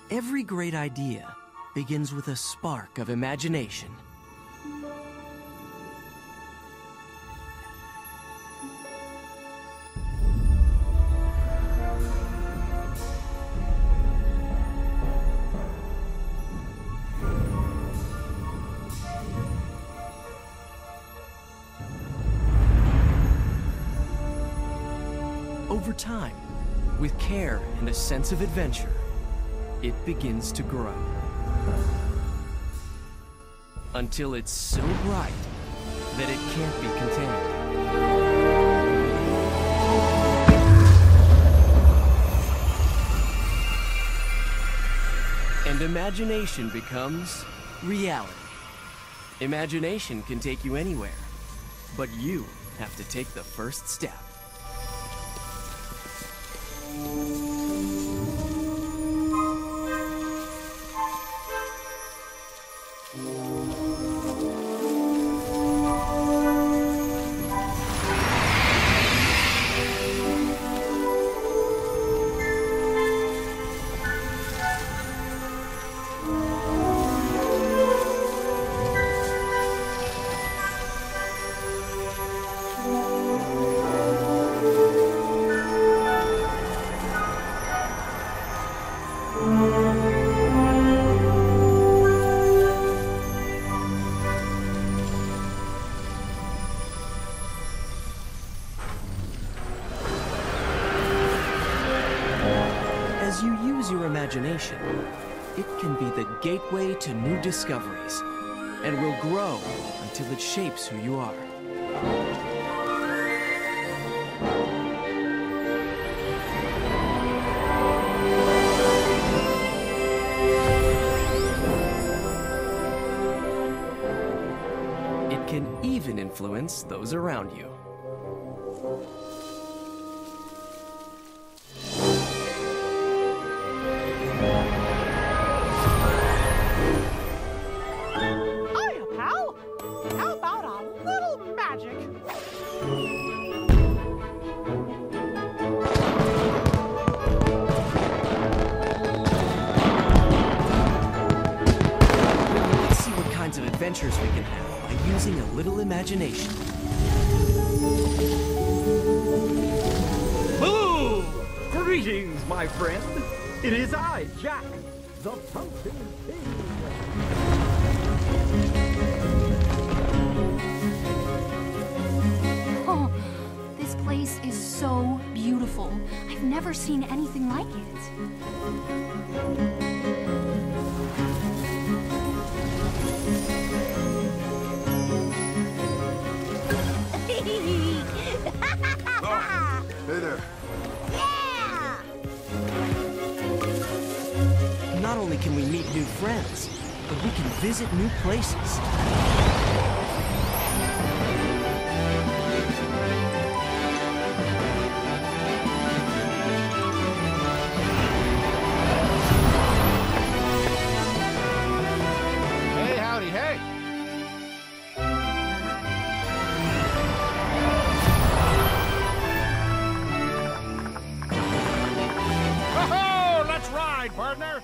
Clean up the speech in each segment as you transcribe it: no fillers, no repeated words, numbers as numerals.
Every great idea begins with a spark of imagination. Over time, with care and a sense of adventure, it begins to grow. Until it's so bright that it can't be contained. And imagination becomes reality. Imagination can take you anywhere, but you have to take the first step. As you use your imagination, it can be the gateway to new discoveries, and will grow until it shapes who you are. It can even influence those around you. Hiya, pal! How about a little magic? Let's see what kinds of adventures we can have by using a little imagination. Hello! Greetings, my friend. It is I, Jack, the Pumpkin King. Oh, this place is so beautiful. I've never seen anything like it. Hey there. Yeah! Not only can we meet new friends, but we can visit new places. Hey, howdy, hey. Ho-ho! Let's ride, partner!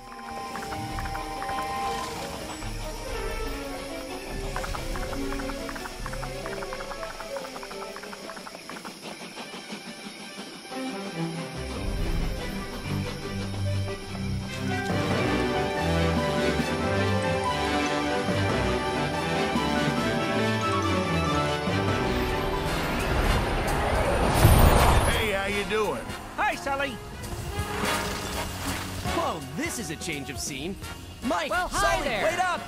Hey, how you doing? Hi, Sully. Whoa, this is a change of scene. Mike, Well, hi Sully, there. wait up!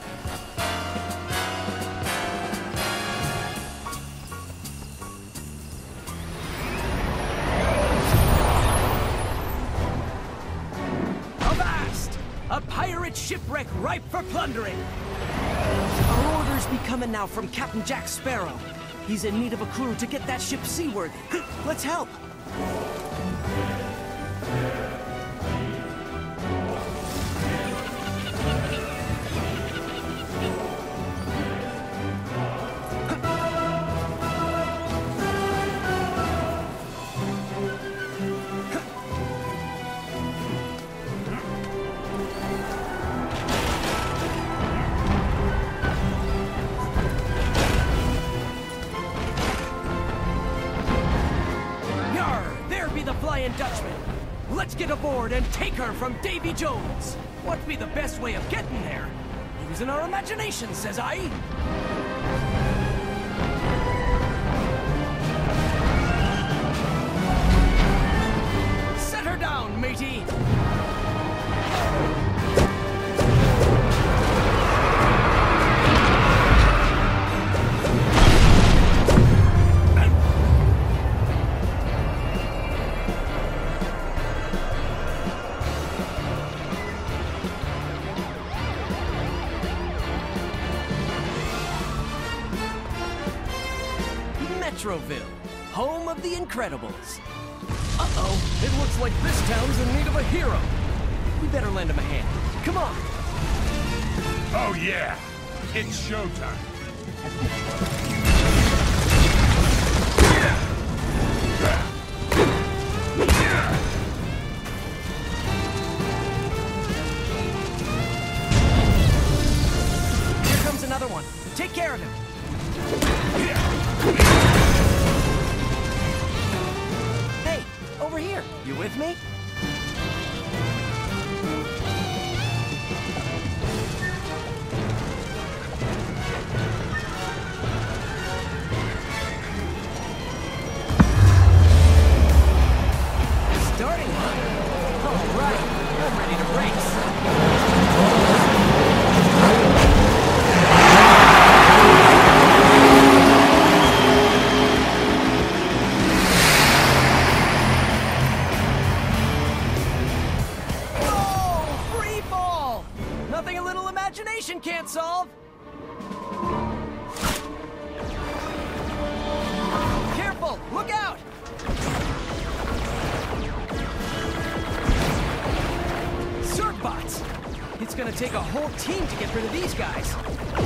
Avast! A pirate shipwreck ripe for plundering! Our orders be coming now from Captain Jack Sparrow. He's in need of a crew to get that ship seaworthy. Let's help! the Flying Dutchman. Let's get aboard and take her from Davy Jones. What be the best way of getting there? Using our imagination, says I. Set her down, matey. Metroville, home of the Incredibles. Uh-oh, it looks like this town's in need of a hero. We better lend him a hand. Come on. Oh, yeah. It's showtime. Here comes another one. Take care of him. Hey, over here. You with me? Starting line. All right, I'm ready to race. Nothing a little imagination can't solve! Careful! Look out! Zergbots! It's gonna take a whole team to get rid of these guys.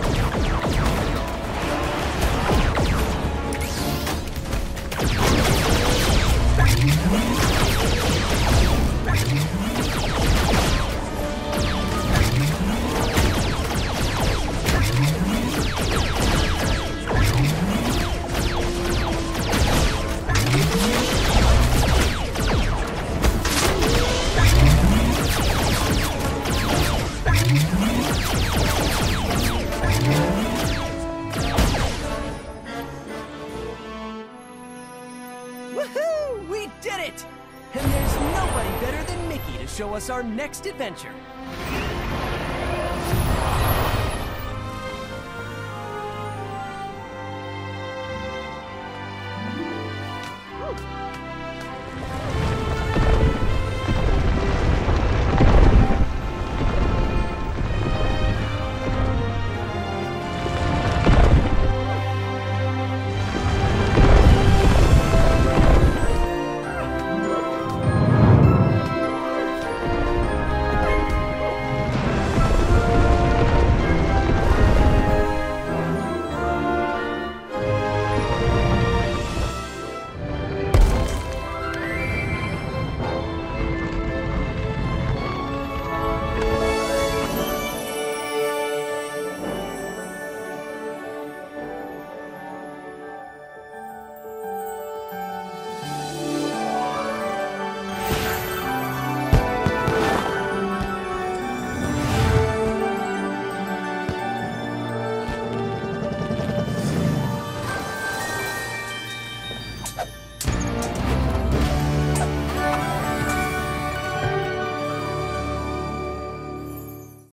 Woohoo! We did it! And there's nobody better than Mickey to show us our next adventure.